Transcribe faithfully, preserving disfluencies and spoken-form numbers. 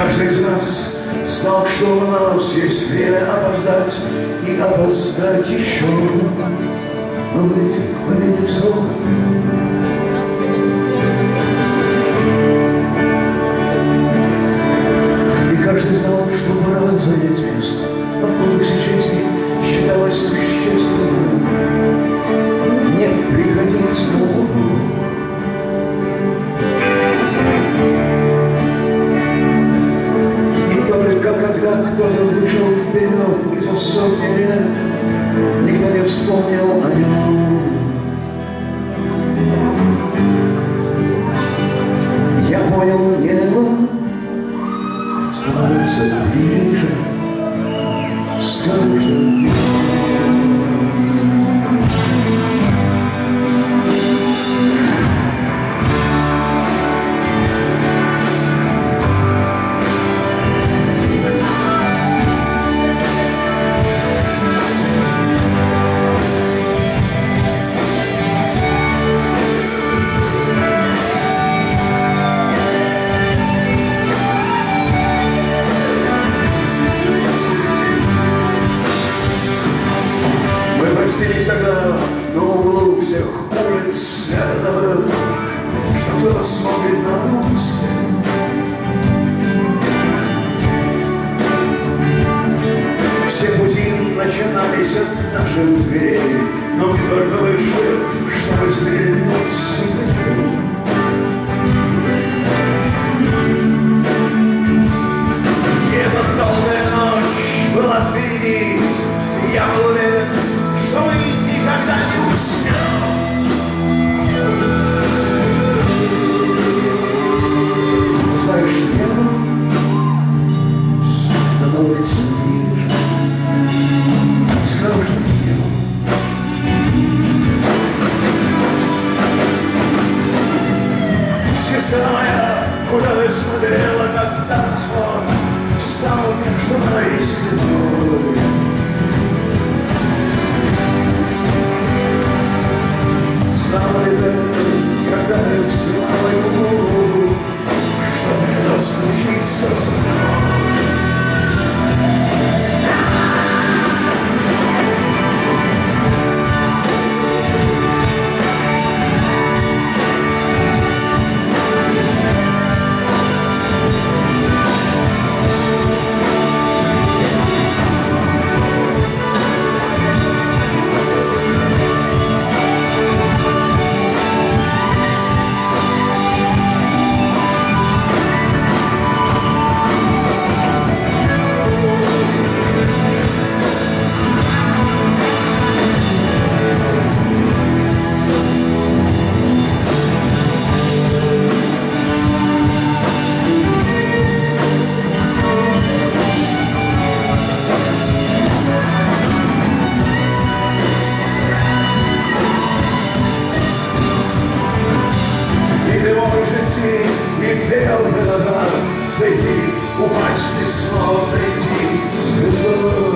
каждый из нас знал, что у нас есть время опоздать и опоздать еще, но выйти к победе в срок. И каждый знал, что пора занять место, но в кодексе чести считалось существенным не приходить на урок. Когда кто-то вышел вперед и за сотни лет никто не вспомнил о нем, я понял, небо становится ближе с каждым днем. Простились тогда на углу всех улиц световых, что кто-то смотрит на нас. Все пути начинались от наших дверей, но мы только вышли, чтобы стрельнуть себе. И эта долгая ночь была впереди, я был уверен, что мы никогда не уснем. Знаешь, небо становится ближе с каждым днем. Сестра моя, куда ты смотрела, когда звон встал между моей стеной? Знала ли ты, когда я взяла мою руку, что мне случится со мной? И вперед и назад зайти, упасть и снова зайти звездой.